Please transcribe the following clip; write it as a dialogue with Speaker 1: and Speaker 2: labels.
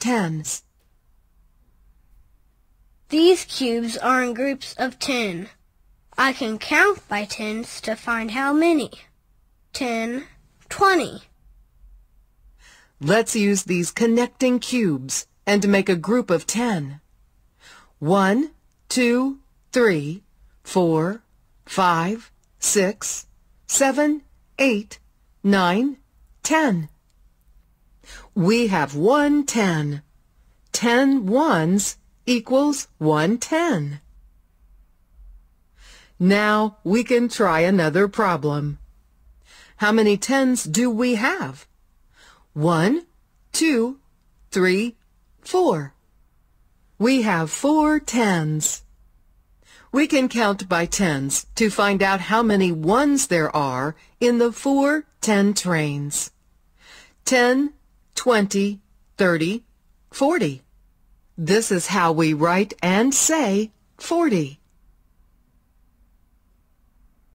Speaker 1: tens.
Speaker 2: These cubes are in groups of 10. I can count by tens to find how many. 10, 20.
Speaker 1: Let's use these connecting cubes and make a group of 10. 1, 2, 3, 4, 5, 6, 7, 8, 9, 10. We have 1 10. 10 ones equals 110. Now we can try another problem. How many tens do we have? 1, 2, 3, 4. We have 4 tens. We can count by tens to find out how many ones there are in the 4 10 trains. 10, 20, 30, 40. This is how we write and say 40.